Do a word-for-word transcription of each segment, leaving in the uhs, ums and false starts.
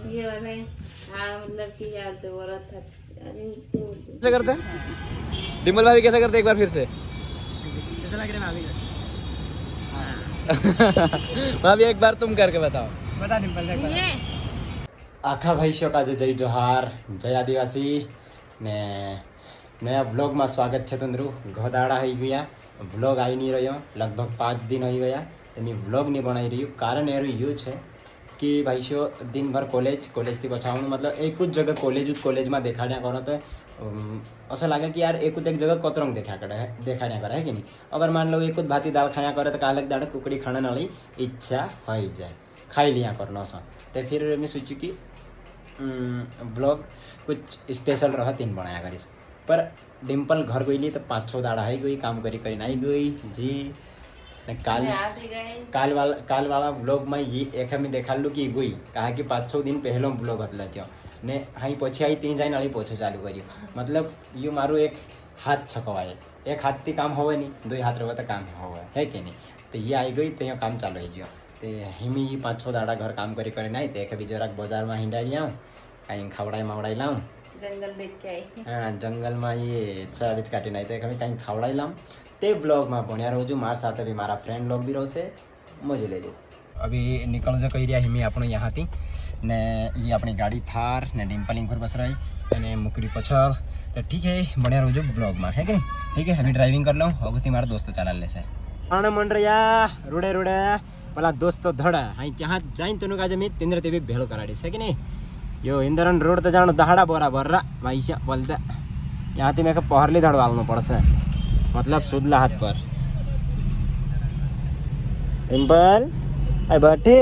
ये वाला हाँ मतलब कि यार तो औरत था। कैसे करते हैं डिम्पल भाभी, कैसे करते हैं एक बार फिर से? कैसा लग रहा है भाभी एक बार तुम करके बताओ। बता डिम्पल ये आखा भाई शो का जय जोहार, जय आदिवासी ने नया ब्लॉग में स्वागत है। तंद्रु घोदाड़ा हो गया, ब्लॉग आई नहीं रही लगभग पाँच दिन हो गया तो मैं ब्लॉग नहीं बनाई रही हूँ। कारण एरू यू है कि भाई शो दिन भर कॉलेज कॉलेज थी बचाऊ मतलब एक कुछ जगह कॉलेज कॉलेज में देखाड़ा करो तो ऐसा लगे कि यार एक एक जगह कतरंग देखा कर देखाड़ा कर है कि नहीं। अगर मान लो एक भाती दाल खाया करे तो कालक दाड़ कुकड़ी खाने वाली इच्छा हो जाए, खाई लिया करना सा। तो फिर मैं सोची कि ब्लॉग कुछ स्पेशल रहा तीन बनाया करीस। पर डिम्पल घर गई तो पाँच छः दाड़ा है गई काम करी करी नहीं गई जी। काल काल वाला काल वाला ब्लॉग में ये एक में देखा लू कि गई कहा कि पाँच छः दिन पहले ब्लॉग हतला थो ने हाँ पछी आई तीन जाए नाली पोछो चालू करियो। मतलब यू मारू एक हाथ छकवाए, एक हाथ थी काम होवे नहीं, दो हाथ रहो तो काम होवे है कि नहीं। तो ये आई गई तो काम चालू हो गया। तो हिमी पाँच छः दाड़ा घर काम करी करे नहीं तो एक भी जरा बाजार में हिंडा आऊँ कहीं खवड़ाई मवड़ाई लाऊँ जंगल देख के आई। हाँ जंगल में ये छह बीच काटी नहीं तो कभी कहीं खवड़ाई लाऊँ ते ब्लॉग में बढ़िया रहो। मार साथ अभी मारा फ्रेंड लोग भी रहो से मजे ले जाओ। अभी निकल जो कही रहा हिमी अपने यहाँ थी ने ये अपनी गाड़ी थार ने डिम्पल घर बस रही ने मुकरी पछल। तो ठीक है बढ़िया रहो जो ब्लॉग में है कि नहीं। ठीक है अभी ड्राइविंग कर लो अब तुम्हारा दोस्त चला ले से आने मन रहा रुड़े रुड़े वाला दोस्त तो धड़ा हाँ जहाँ जाइन तेन का जमी तिंद्र ते भी भेड़ कराड़ी है कि नहीं। यो इंदरन रोड तो जानो दहाड़ा बोरा बर्रा भाई बोलते यहाँ थी मैं पहरली धड़ वालना पड़से मतलब सुधला हाथ पर। डिम्पल आई बैठे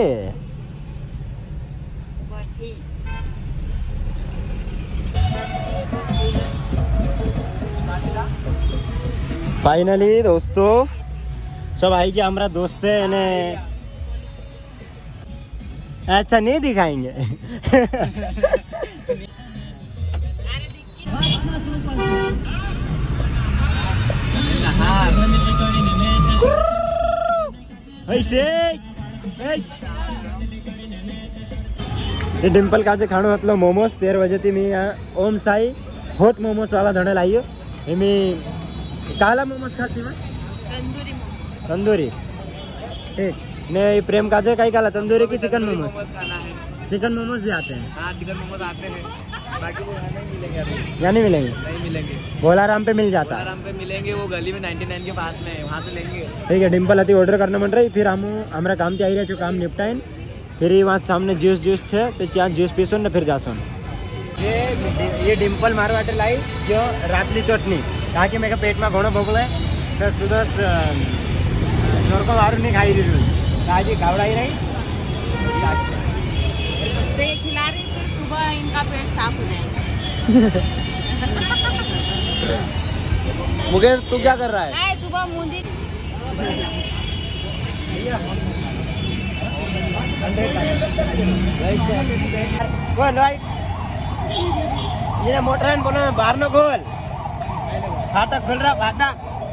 फाइनली दोस्तों सब आई गया हमारा दोस्त है ने अच्छा नहीं दिखाएंगे ऐसे ये डिम्पल का जे खाणो हतलो मोमोस तेर बजे थी मैं यहाँ ओम साई हॉट मोमोस वाला धड़े लाइयो मैं काला मोमोस खासी में तंदूरी मोमोस तंदूरी ठीक ने प्रेम काजे कई काला तंदूरी की चिकन मोमोस चिकन मोमोस भी आते हैं। हाँ चिकन मोमोस आते हैं बाकी वो यहाँ नहीं मिलेंगे अभी। या नहीं मिलेंगे? नहीं मिलेंगे, भोलाराम पे मिल जाता है। भोलाराम पे मिलेंगे वो गली में निन्यानवे के पास में वहाँ से लेंगे। ठीक है डिम्पल अति ऑर्डर करना मन रही फिर हम हमारा काम आई रहे जो काम निपटाइन फिर वहाँ सामने जूस जूस है तो चाह जूस पीसो न फिर जासो। ये ये डिम्पल मारो वाटे लाई जो रातली चटनी कहा कि मेरे पेट में घोड़ो भोगल है तो सुधा चोर को मारू नहीं खाई रही आज घबराई रही तो ये खिला रही थी सुबह इनका पेट साफ हो जाएगा। मुकेश तू क्या कर रहा है? नहीं सुबह मूंदी खोल राइट ये मोटर है बोलो बाहर न खोल फाटक खोल रहा फाटक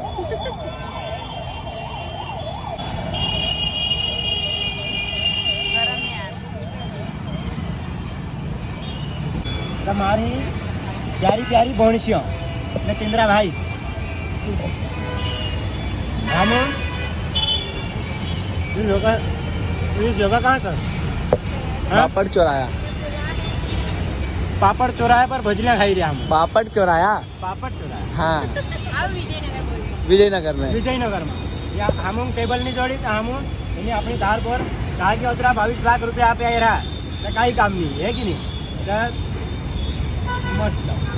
हमारी प्यारी प्यारी भौणसियों ने तिंद्रा भाई हम जगह जगह कहाँ था? पापड़ चौराया पापड़ चौराहे पर भजिया खाई रहे हम। पापड़ चौराया पापड़ चौराया हाँ विजयनगर विजयनगर में विजयनगर में या हम टेबल नहीं जोड़ी तो हम इन्हें अपनी दार पर कहा कि उतरा बाईस लाख रुपया आप आई रहा तो कहीं काम नहीं है कि नहीं। मस्त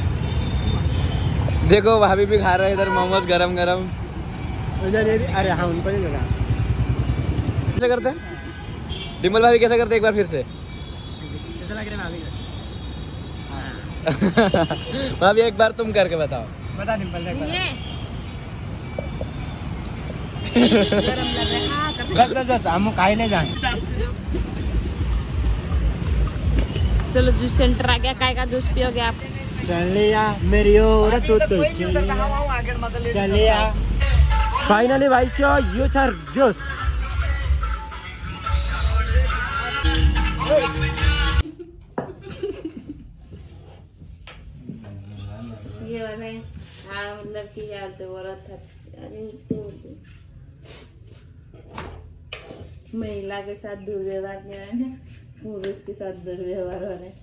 देखो भाभी भी खा रहे इधर मोमोज गरम गरम। उधर ये अरे हाँ उनको नहीं लगा कैसे करते हैं डिम्पल भाभी, कैसे करते हैं एक बार फिर से? कैसा लग रहा है भाभी एक बार तुम करके बताओ। बता डिम्पल ये बस बस बस हम खाई ले जाए। चलो जूस सेंटर आ गया, काय का जूस पियोगे आप? चलिया मेरी ओर तो तो चलिया फाइनली भाई सो यू चार जूस डालते औरत था, अरे उसको बोलते महिला के साथ दुर्व्यवहार किया है ना, पुरुष के साथ दुर्व्यवहार हो रहे।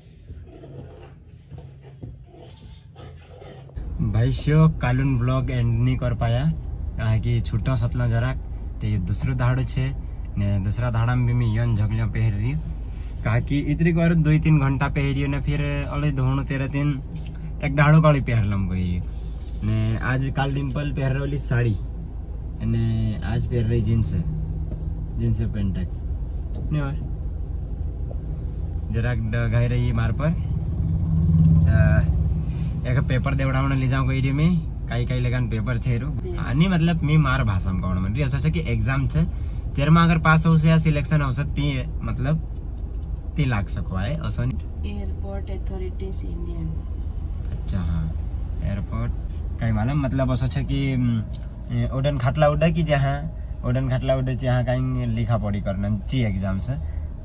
भाई शो कालून ब्लॉग एंड नहीं कर पाया काहे कि छुट्टा सतला जराक ते दूसरो धाड़ो छे ने दूसरा धाड़ा में भी मैं यन झगलियों पहर रही कहा कि इतनी बार दो तीन घंटा पहरियो ने फिर अले धोण तेरह दिन एक दाड़ो काली पहरलम गई ने आज काल डिम्पल पहर रही साड़ी ने आज पहर रही जींस जींस पेंट ने और जरा गाई रही मार पर एक पेपर देवड़ा ले जाऊँ गई में काही काही लगान पेपर छे रू आणि मतलब मी मार भाषा में कहण म्हणजे असं की एग्जाम छे तेरमा अगर पास हो से या सिलेक्शन हो सकती मतलब ती लाग सको है असं एयरपोर्ट अथॉरिटीज इंडियन। अच्छा हाँ एयरपोर्ट काही मालूम मतलब असं छे कि उड़न खाटला उड़ा की जहाँ उड़न खाटला उड़े जहाँ कहीं लिखा पढ़ी करना चाहिए एग्जाम से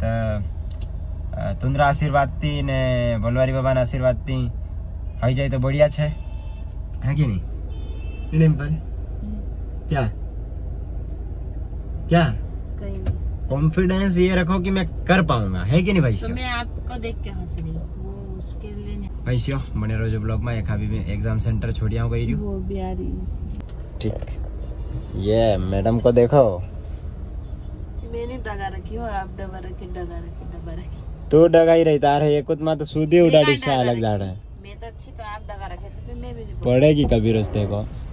तो तुंद्रा आशीर्वाद ती ने बलवारी बाबा ने आशीर्वाद ती हो जाए तो बढ़िया छे है कि नहीं डिम्पल क्या क्या कॉन्फिडेंस ये रखो कि मैं कर पाऊंगा है कि नहीं भाई? तो मैं आपको देख के हंस रही वो उसके लिए नहीं। भाई शिव बने रहो जो ब्लॉग में एक अभी में एग्जाम सेंटर छोड़िया हो गई वो भी आ रही ठीक ये मैडम को देखो मैंने डगा रखी हो आप दबा रखी डगा रखी डबा रखी तू डगाई रही तार है एक माँ तो सूदी उड़ा सा अलग जा रहा है मैं तो अच्छी तो आप डगा रखे तो फिर मैं भी पड़ेगी कभी रोज देखो